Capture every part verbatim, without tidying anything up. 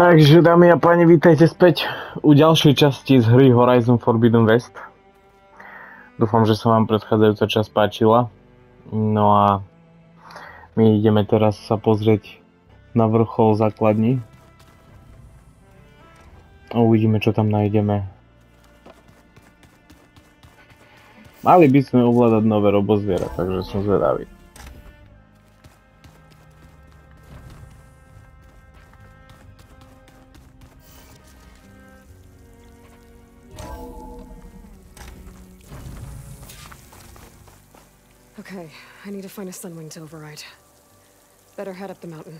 Takže dámy a páni, vítajte späť u ďalšej časti z hry Horizon Forbidden West. Dúfam, že sa vám predchádzajúca časť páčila. No a my ideme teraz sa pozrieť na vrchol základní. A uvidíme, čo tam nájdeme. Mali by sme ovládať nové robozviera, takže som zvedavý. Okay, I need to find a Sunwing to override. Better head up the mountain.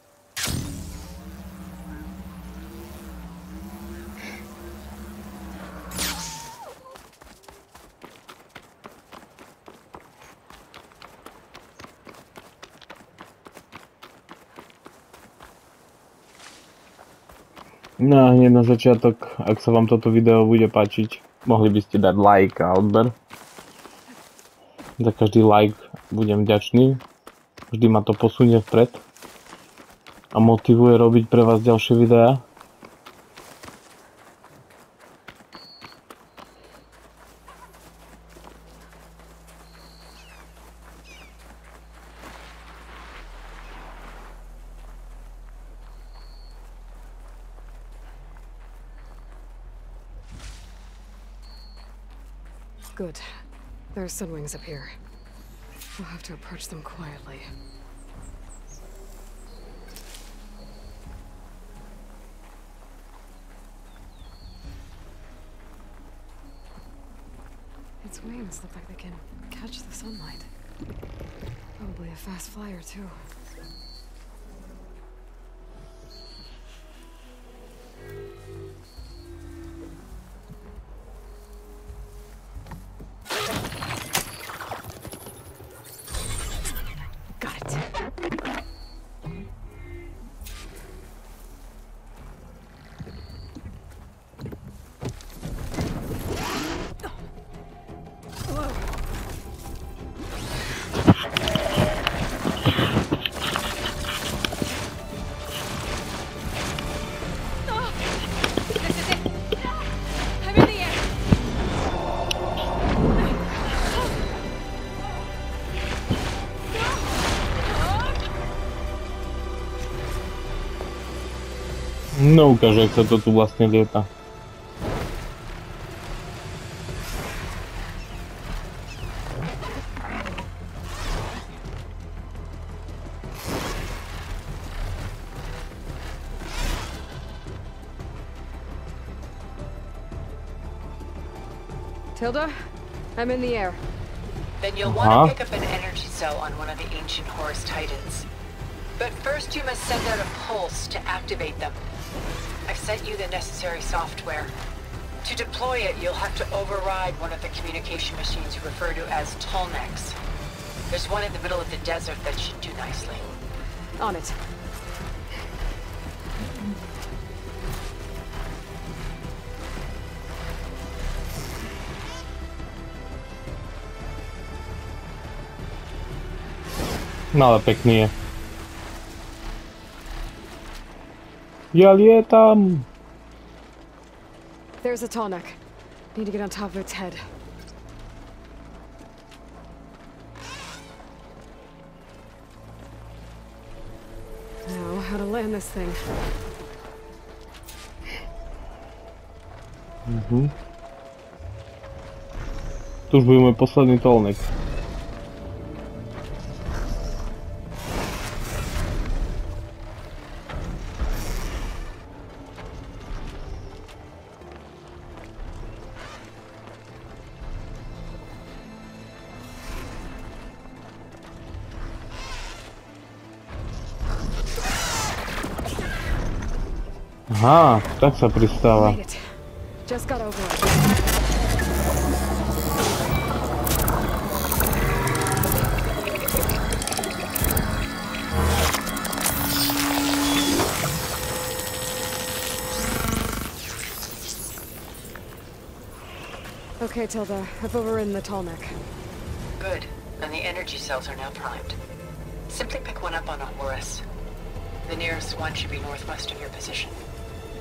No a hneď na začiatok, ak sa vám toto video bude páčiť, mohli by ste dať like a odber. Za každý like budem vďačný. Vždy ma to posunie vpred a motivuje robiť pre vás ďalšie videá. Good. There are Sunwings up here. We'll have to approach them quietly. Its wings look like they can catch the sunlight. Probably a fast flyer, too. No ukáže, jak sa to tu vlastne lieta. Tilda, I'm in the air. Then you'll want to pick up an energy cell on one of the ancient Horus Titans. But first you must send out a pulse to activate them. I've sent you the necessary software. To deploy it, you'll have to override one of the communication machines you refer to as Tolnecs. There's one in the middle of the desert that should do nicely. On it. No ale pekný je. Ja lietam! There's a Tolnec. Need to get on top of its head. Now, how to land this thing? Mhm. Tu už bude môj posledný Tolnec. Aha, tak sa pristáva. Just got over it. Okay, Tilda, I've overridden the Tolnec. Good, and the energy cells are now primed. Simply pick one up on a Horus. The nearest one should be northwest of your position.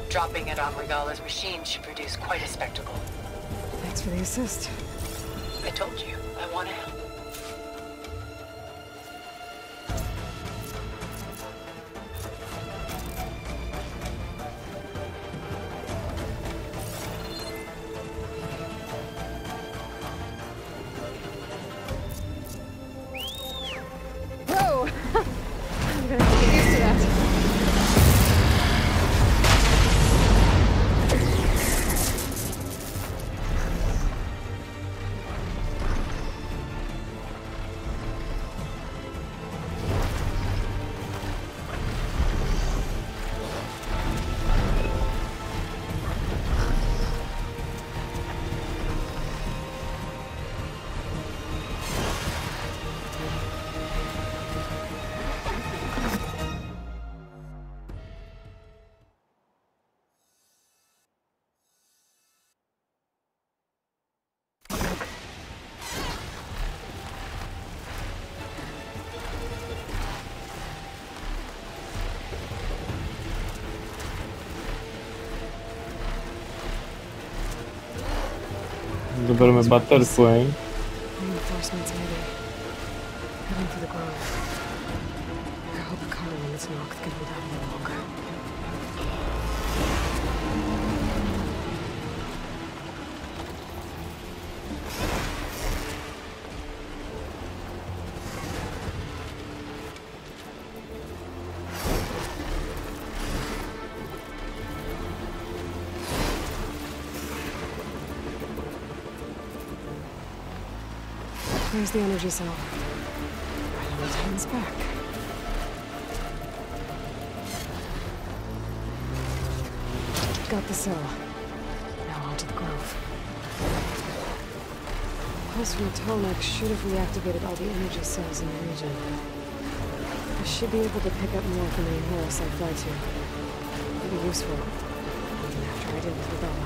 Dropping it on Regala's machine should produce quite a spectacle. Thanks for the assist. I told you, I want to help. Whoa! I'm gonna have to get used to that. Zobermy baterku, hej. Reinforcements maybe. Heading for the grove. I hope the car when it's knocked can hold out a little longer. There's the energy cell. Right on the Titan's back. Got the cell. Now on to the grove. Pulse from Tonek should have reactivated all the energy cells in the region. I should be able to pick up more from the Horus I fly to. It'll be useful, even after I deal with Regala.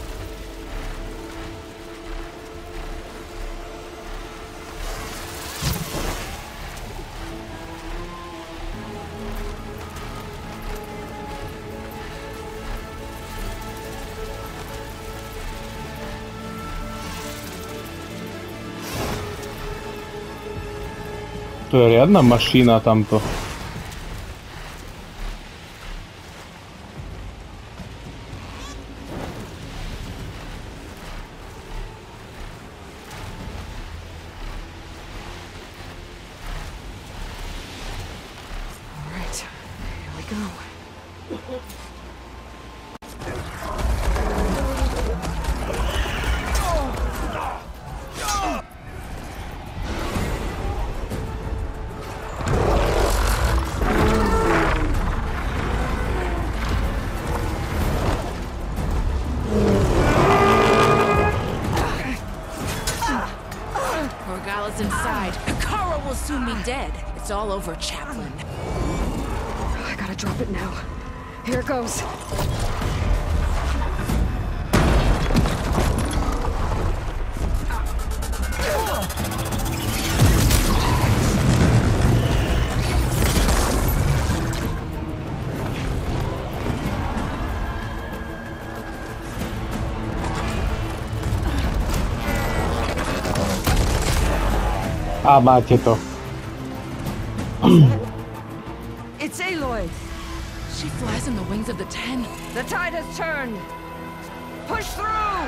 To je riadna mašina tamto. All right, here we go. Regala's inside. Kara will soon be dead. It's all over, Chaplain. I gotta drop it now. Here it goes. A máte to. It's Aloy. She flies in the wings of the Ten. The tide has turned. Push through!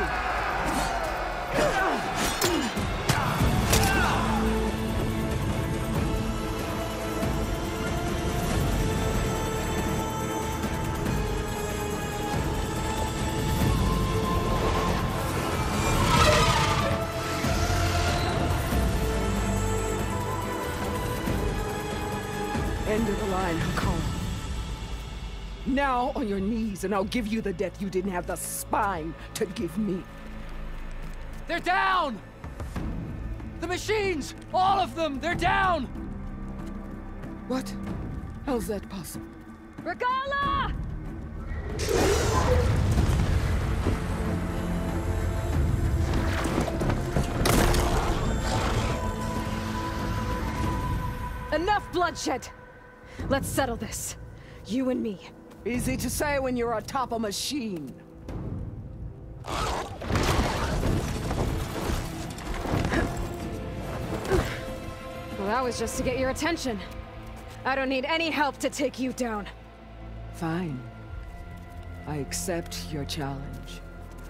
End of the line, Hakon. Now on your knees, and I'll give you the death you didn't have the spine to give me. They're down! The machines! All of them! They're down! What? How's that possible? Regala! Enough bloodshed! Let's settle this. You and me. Easy to say when you're atop a machine. Well, that was just to get your attention. I don't need any help to take you down. Fine. I accept your challenge.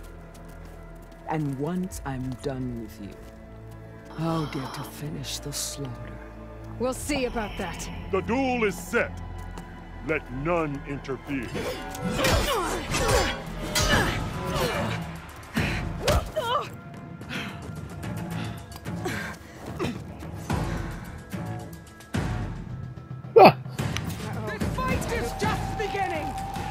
And once I'm done with you, I'll get to finish the slaughter. We'll see about that. The duel is set. Let none interfere. This fight is just beginning!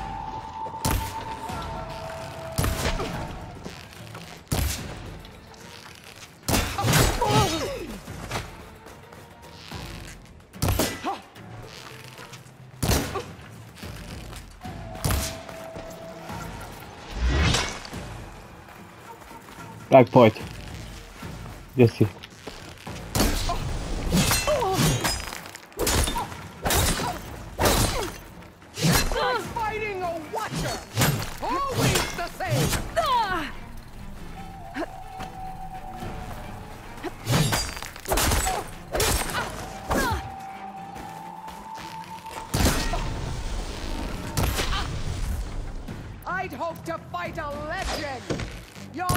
Так, пойдь. Если. Fighting a watcher! Always the same! I'd hope to fight a legend! You're...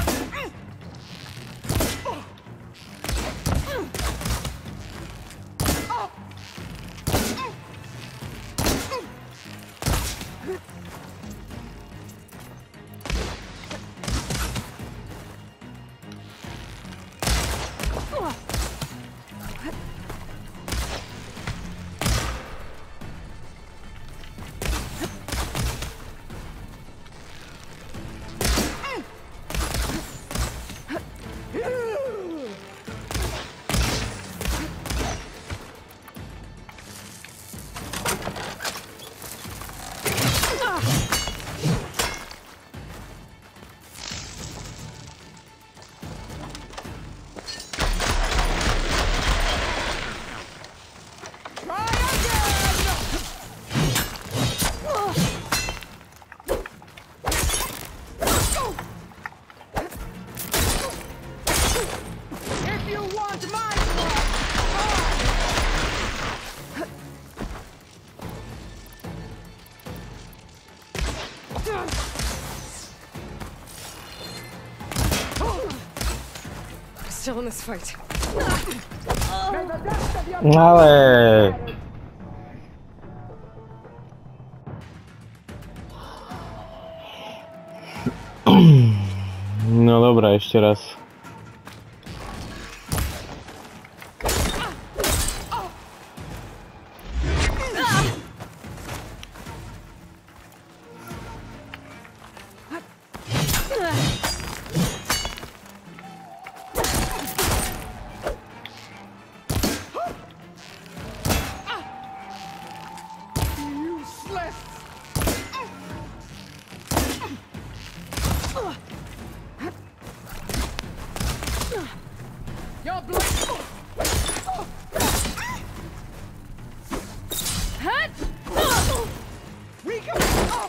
Still in this fight. Ale. No dobra, jeszcze raz. Your blood. We go.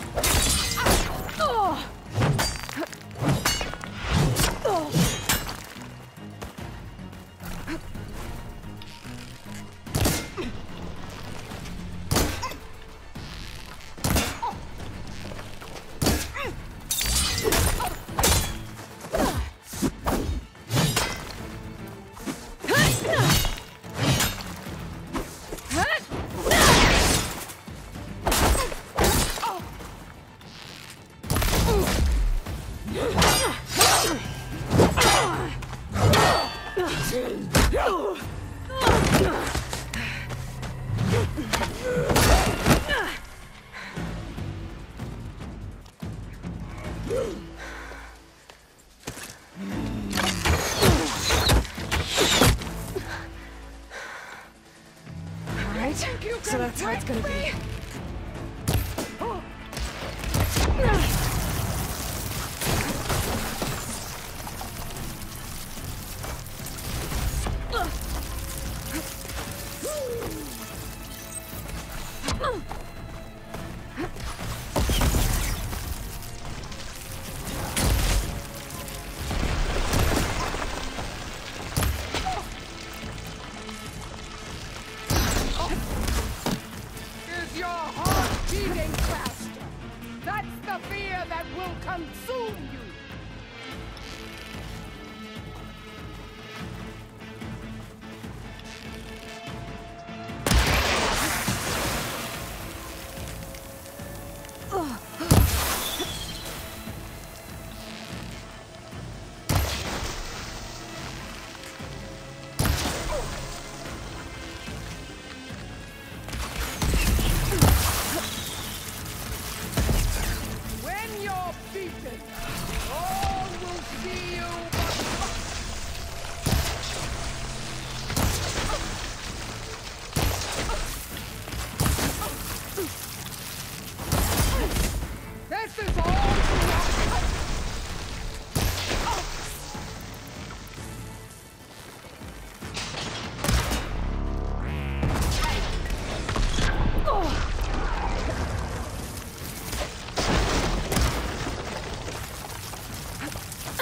Alright, so that's how it's gonna be.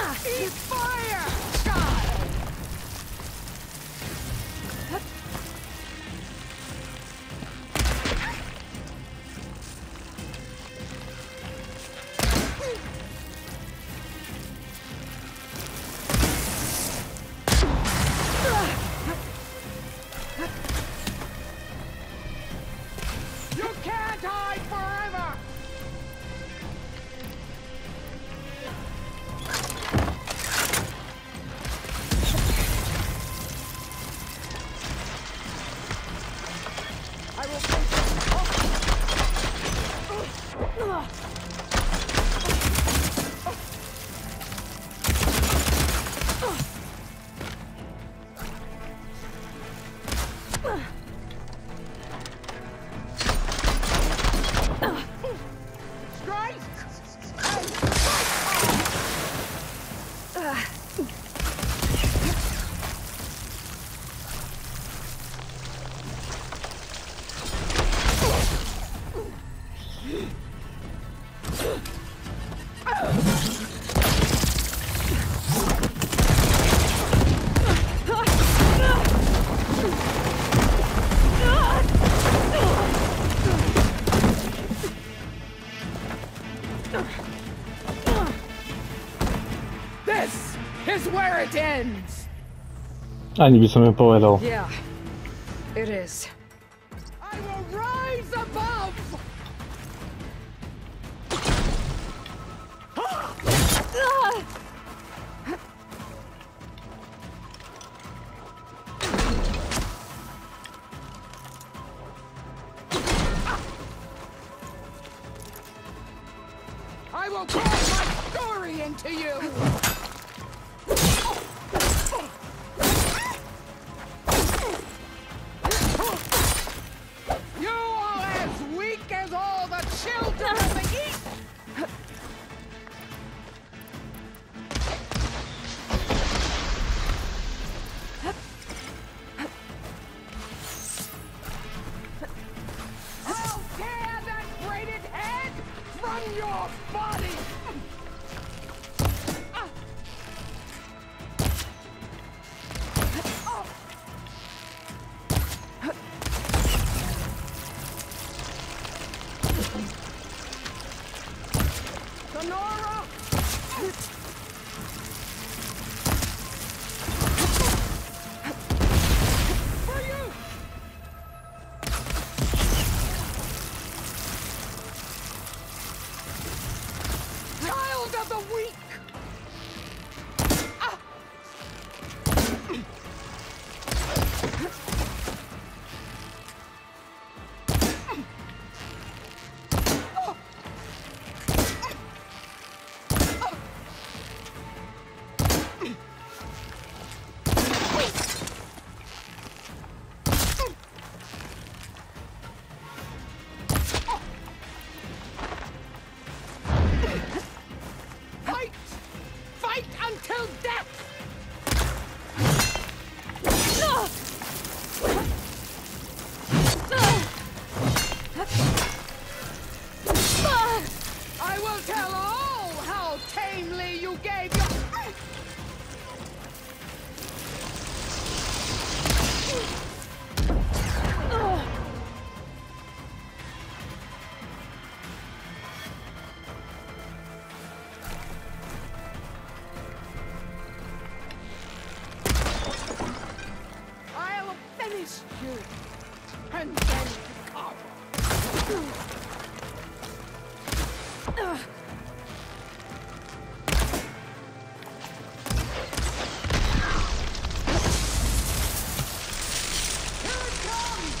Eat fire! God! You can't hide forever! I will take strike! This is where it ends! Ani by som ju povedal. Yeah, it is. I will rise above! I will pour my story into you! You are as weak as all the children of the East! I'll tear that braided head from your body! Sonora! For you! Child of the weak! Ah! Fight! Fight until death! I will tell all how tamely you gave your... I'll finish you, and then come. Here it comes!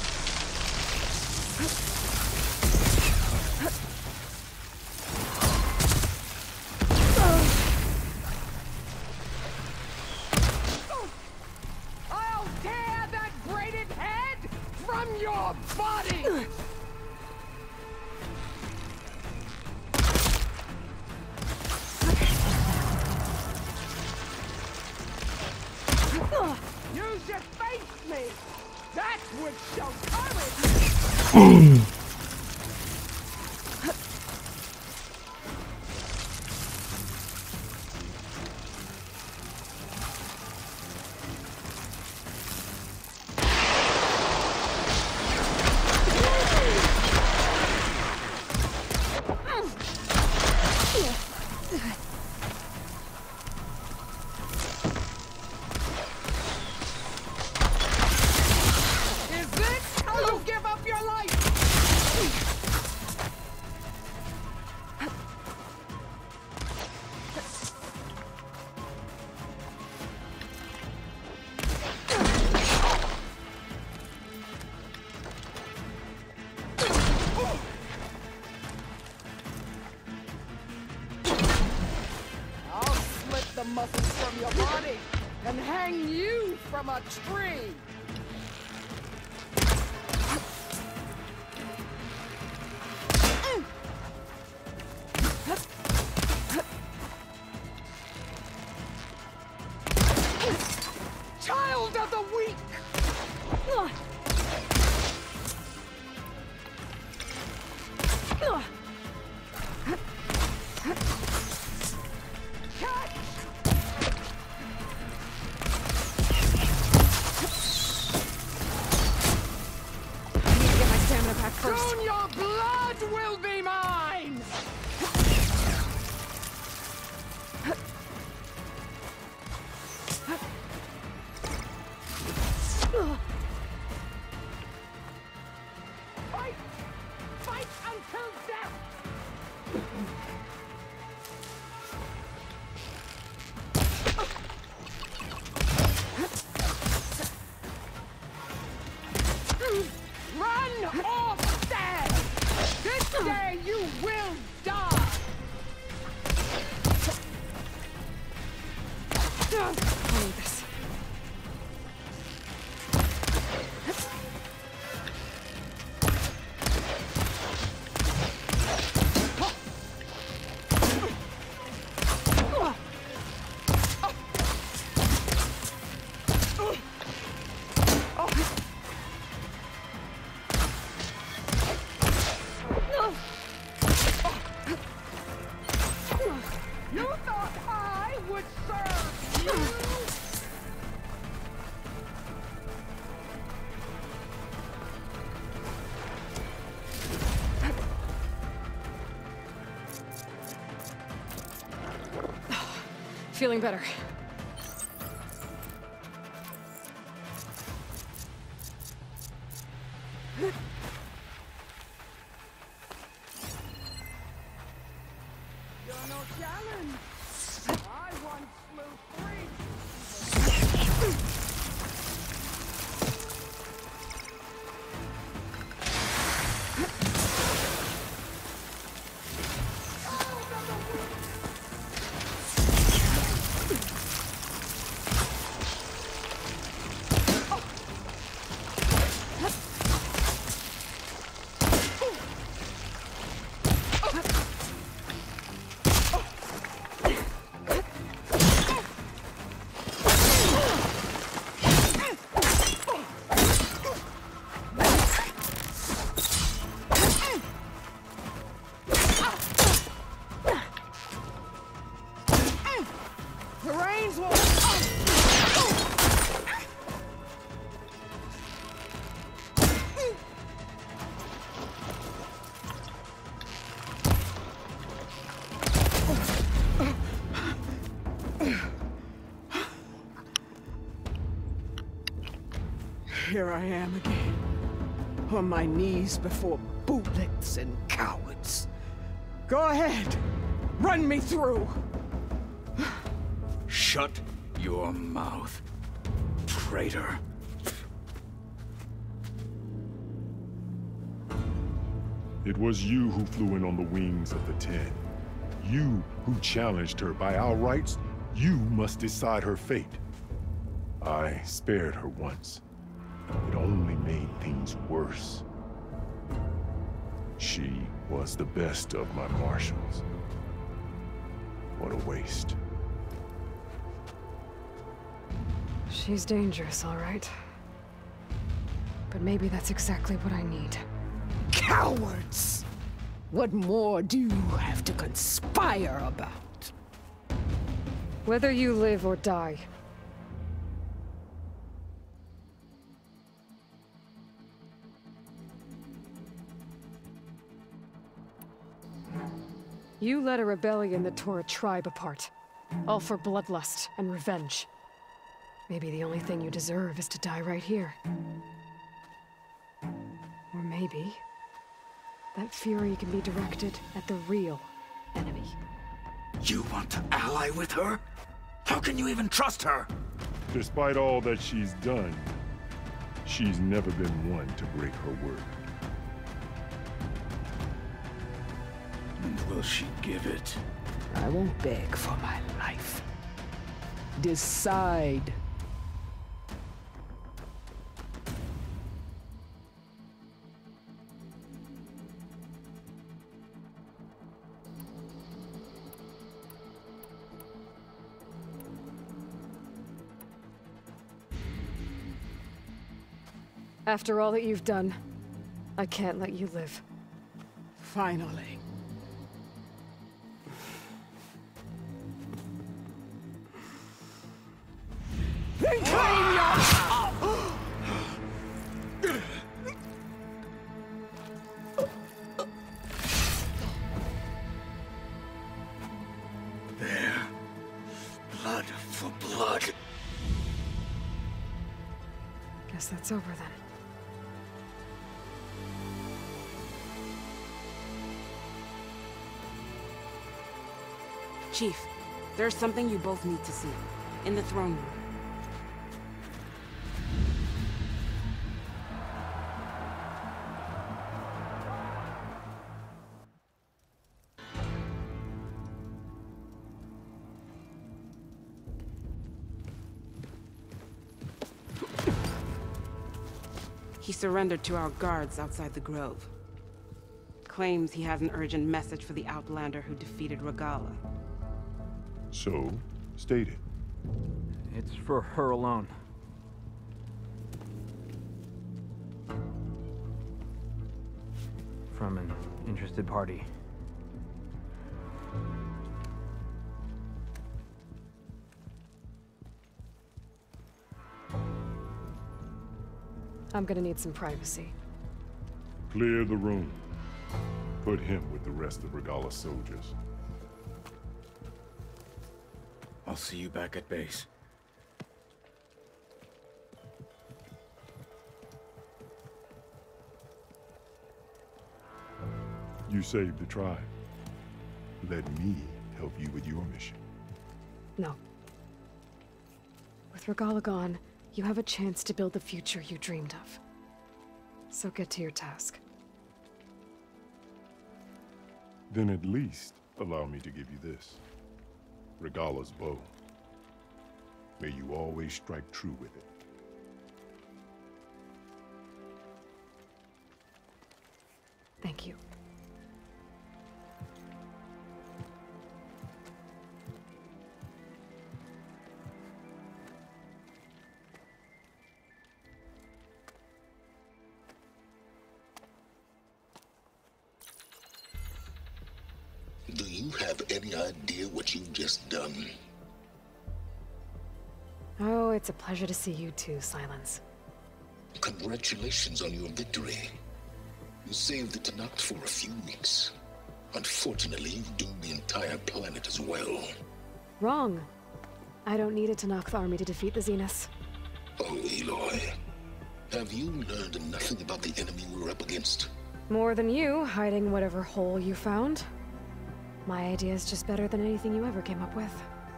I'll tear that braided head from your body! You should face me! That would show courage! the muscles from your body and hang you from a tree. Child of the weak! Soon your blood will be mine! Fight! Fight until death! Run or stand! This day you will die! I need this. You thought I would serve you? Feeling better. You're no challenge. I once slew three. The rains will... Here I am again, on my knees before bootlets and cowards. Go ahead, run me through. Shut your mouth, traitor. It was you who flew in on the wings of the Ten. You who challenged her. By our rights, you must decide her fate. I spared her once. It only made things worse. She was the best of my marshals. What a waste. She's dangerous, all right. But maybe that's exactly what I need. Cowards! What more do you have to conspire about? Whether you live or die. You led a rebellion that tore a tribe apart. All for bloodlust and revenge. Maybe the only thing you deserve is to die right here. Or maybe that fury can be directed at the real enemy. You want to ally with her? How can you even trust her? Despite all that she's done, she's never been one to break her word. And will she give it? I won't beg for my life. Decide. After all that you've done, I can't let you live. Finally. Then claim your... There. Blood for blood. Guess that's over then. Chief, there's something you both need to see. In the throne room. He surrendered to our guards outside the grove. Claims he has an urgent message for the Outlander who defeated Regalla. So, state it. It's for her alone. From an interested party. I'm gonna need some privacy. Clear the room. Put him with the rest of Regalla's soldiers. I'll see you back at base. You saved the tribe. Let me help you with your mission. No. With Regalla gone, you have a chance to build the future you dreamed of. So get to your task. Then at least allow me to give you this. Regalla's bow. May you always strike true with it. Thank you. Do you have any idea what you've just done? Oh, it's a pleasure to see you too, Silence. Congratulations on your victory. You saved the Tenakth for a few weeks. Unfortunately, you've doomed the entire planet as well. Wrong. I don't need a Tenakth army to defeat the Zeniths. Oh, Aloy. Have you learned nothing about the enemy we're up against? More than you, hiding whatever hole you found. My idea is just better than anything you ever came up with.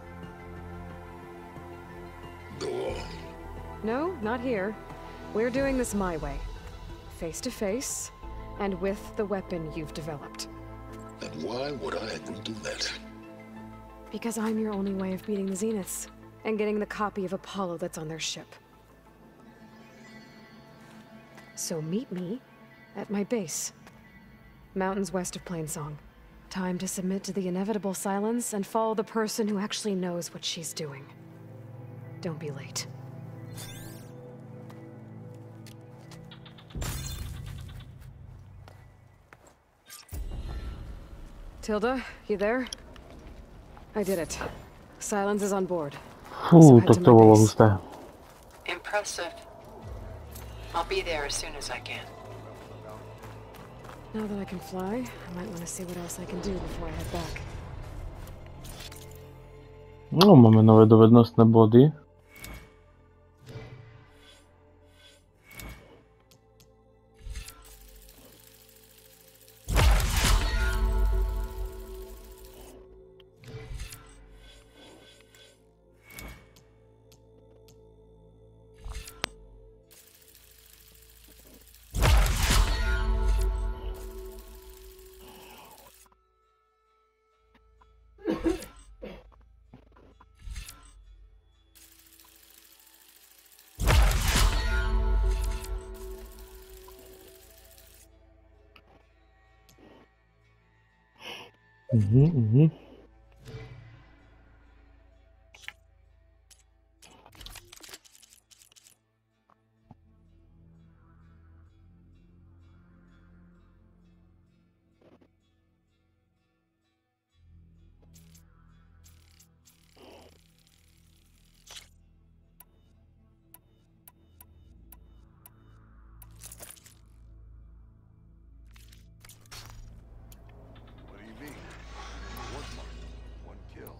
Go on. No, not here. We're doing this my way. Face to face, and with the weapon you've developed. And why would I agree to that? Because I'm your only way of beating the Zeniths, and getting the copy of Apollo that's on their ship. So meet me at my base. Mountains west of Plainsong. Time to submit to the inevitable silence and follow the person who actually knows what she's doing. Don't be late. Tilda, you there? I did it. Silence is on board. Fú, tak to bolo husté. Impressive. I'll be there as soon as I can. Now that I can fly, I might want to see what else I can do before I head back. No, máme nové dovednostné body. Mhm, mhm. What do you mean? One mark, one kill.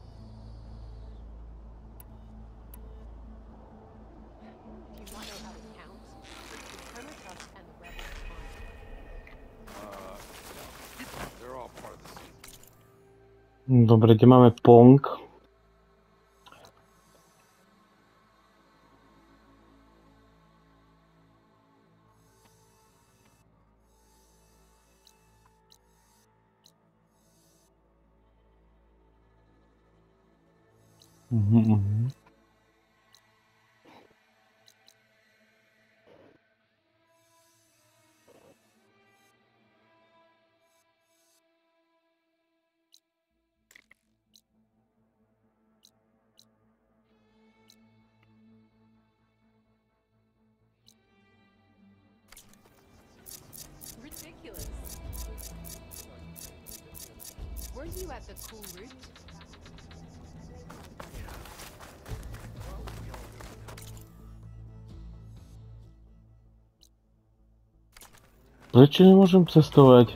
Do you not know how to count? The Chronotrust and the Rebels aren't. Uh, no. They're all part of the season. Dobre, kde máme Pong? Mhm, mhm. Ridiculous. Were you at the cool route? Prečo nemôžem cestovať?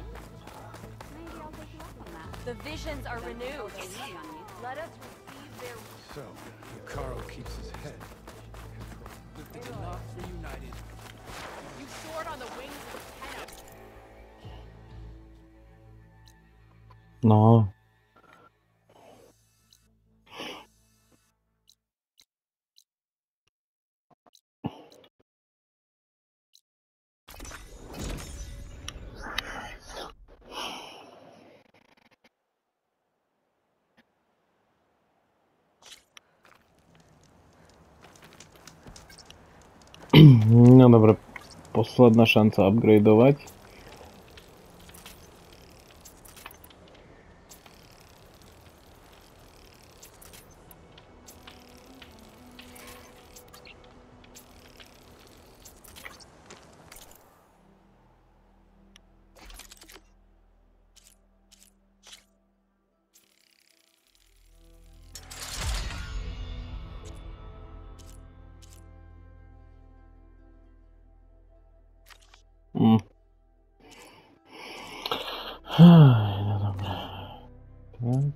The visions are renewed. Let us receive their... So, Karo keeps his head. The Tenakth reunited. You soared on the wings of Tenno. No. No dobre, posledná šanca upgradeovať. Mm. No dobre. Tak.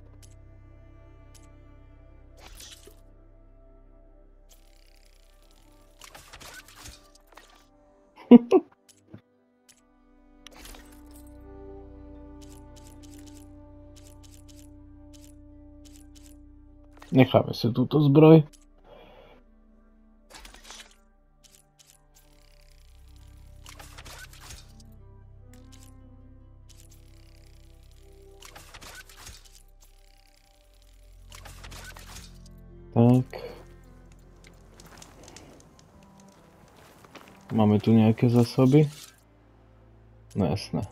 Necháme si túto zbroj. Tak. Máme tu nejaké zásoby? No jasné.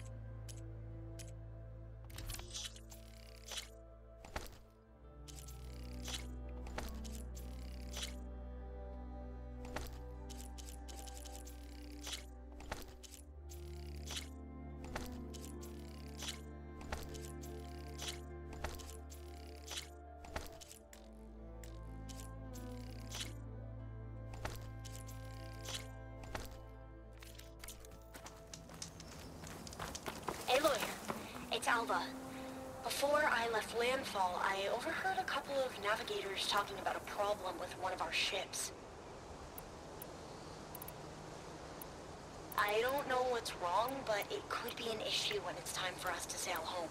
Aloy, it's Alva. Before I left Landfall, I overheard a couple of navigators talking about a problem with one of our ships. I don't know what's wrong, but it could be an issue when it's time for us to sail home.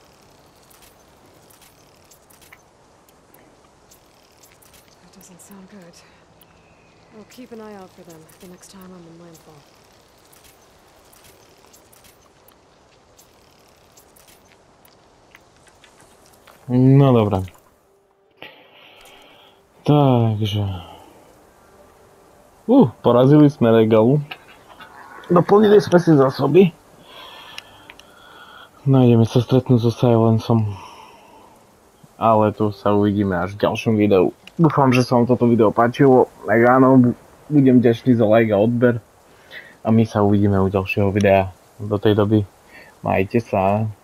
That doesn't sound good. I'll keep an eye out for them the next time I'm in Landfall. No dobra. Takže... Uh, porazili sme Regalu. Doplnili sme si zásoby. No ideme sa stretnúť so Silenceom. Ale tu sa uvidíme až v ďalšom videu. Dúfam, že sa vám toto video páčilo. Ak áno, budem vďačný za like a odber. A my sa uvidíme u ďalšieho videa. Do tej doby majte sa.